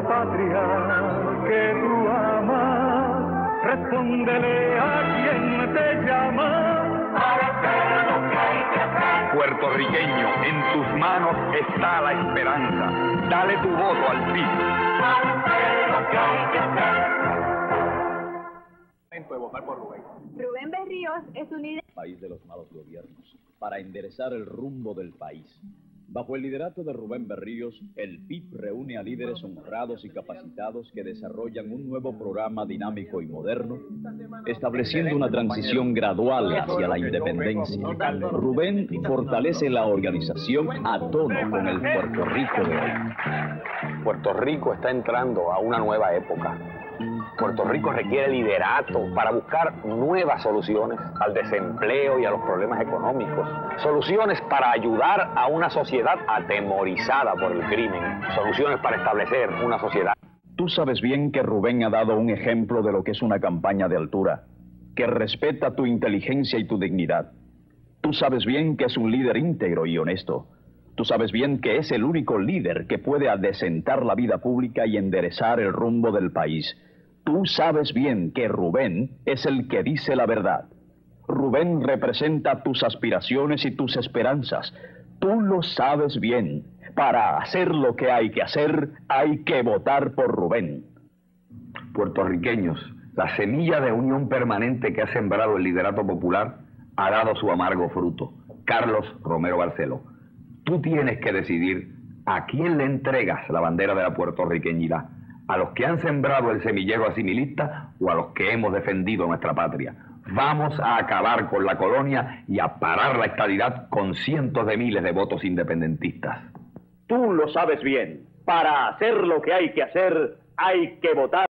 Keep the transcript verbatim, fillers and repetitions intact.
la patria que tú amas, respóndele a quien te llama. Para hacer lo que hay que hacer. Puertorriqueño, en tus manos está la esperanza. Dale tu voto al P I B. Para hacer lo que hay que hacer. De votar por Rubén. Rubén Berríos es un líder. País de los malos gobiernos, para enderezar el rumbo del país. Bajo el liderato de Rubén Berríos, el P I B reúne a líderes honrados y capacitados que desarrollan un nuevo programa dinámico y moderno, estableciendo una transición gradual hacia la independencia. Rubén fortalece la organización a tono con el Puerto Rico de hoy. Puerto Rico está entrando a una nueva época. Puerto Rico requiere liderato para buscar nuevas soluciones al desempleo y a los problemas económicos. Soluciones para ayudar a una sociedad atemorizada por el crimen. Soluciones para establecer una sociedad. Tú sabes bien que Rubén ha dado un ejemplo de lo que es una campaña de altura, que respeta tu inteligencia y tu dignidad. Tú sabes bien que es un líder íntegro y honesto. Tú sabes bien que es el único líder que puede adecentar la vida pública y enderezar el rumbo del país. Tú sabes bien que Rubén es el que dice la verdad. Rubén representa tus aspiraciones y tus esperanzas. Tú lo sabes bien. Para hacer lo que hay que hacer, hay que votar por Rubén. Puertorriqueños, la semilla de unión permanente que ha sembrado el liderato popular ha dado su amargo fruto. Carlos Romero Barceló, tú tienes que decidir a quién le entregas la bandera de la puertorriqueñidad. ¿A los que han sembrado el semillero asimilista o a los que hemos defendido nuestra patria? Vamos a acabar con la colonia y a parar la estadidad con cientos de miles de votos independentistas. Tú lo sabes bien. Para hacer lo que hay que hacer, hay que votar.